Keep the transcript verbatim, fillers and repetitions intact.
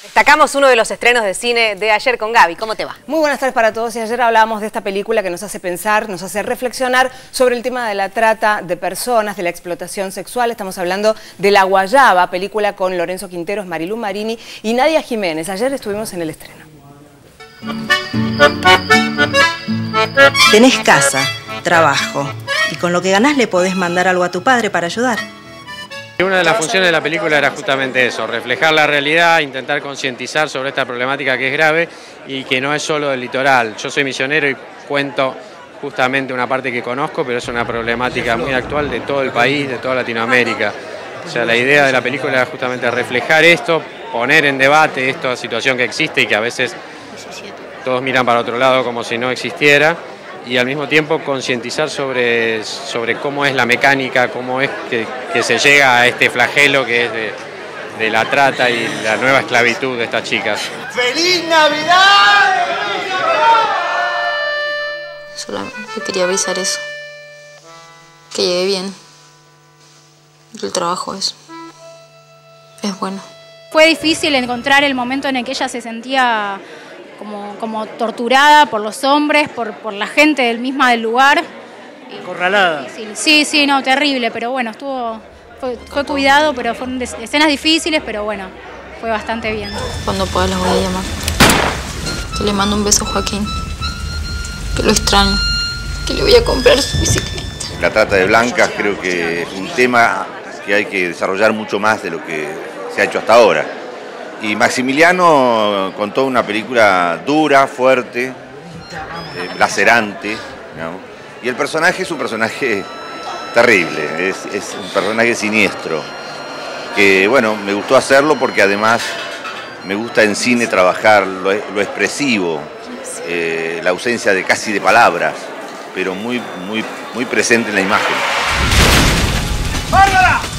Destacamos uno de los estrenos de cine de ayer con Gaby. ¿Cómo te va? Muy buenas tardes para todos. Y ayer hablábamos de esta película que nos hace pensar, nos hace reflexionar sobre el tema de la trata de personas, de la explotación sexual. Estamos hablando de La Guayaba, película con Lorenzo Quinteros, Marilú Marini y Nadia Jiménez. Ayer estuvimos en el estreno. Tenés casa, trabajo, y con lo que ganás le podés mandar algo a tu padre para ayudar. Una de las funciones de la película era justamente eso, reflejar la realidad, intentar concientizar sobre esta problemática que es grave y que no es solo del litoral. Yo soy misionero y cuento justamente una parte que conozco, pero es una problemática muy actual de todo el país, de toda Latinoamérica. O sea, la idea de la película era justamente reflejar esto, poner en debate esta situación que existe y que a veces todos miran para otro lado como si no existiera, y al mismo tiempo concientizar sobre, sobre cómo es la mecánica, cómo es que, que se llega a este flagelo que es de, de la trata y la nueva esclavitud de estas chicas. ¡Feliz Navidad! Solamente quería avisar eso, que llegué bien, que el trabajo es, es bueno. Fue difícil encontrar el momento en el que ella se sentía Como, como torturada por los hombres, por, por la gente del misma del lugar. Corralada. Sí, sí, no, terrible, pero bueno, estuvo, fue, fue cuidado, pero fueron escenas difíciles, pero bueno, fue bastante bien. Cuando pueda los voy a llamar. Que le mando un beso a Joaquín, que lo extraño, que le voy a comprar su bicicleta. La trata de blancas creo que es un tema que hay que desarrollar mucho más de lo que se ha hecho hasta ahora. Y Maximiliano contó una película dura, fuerte, eh, lacerante, ¿no? Y el personaje es un personaje terrible, es, es un personaje siniestro, que bueno, me gustó hacerlo porque además me gusta en cine trabajar lo, lo expresivo, eh, la ausencia de casi de palabras, pero muy, muy, muy presente en la imagen. ¡Bárbara!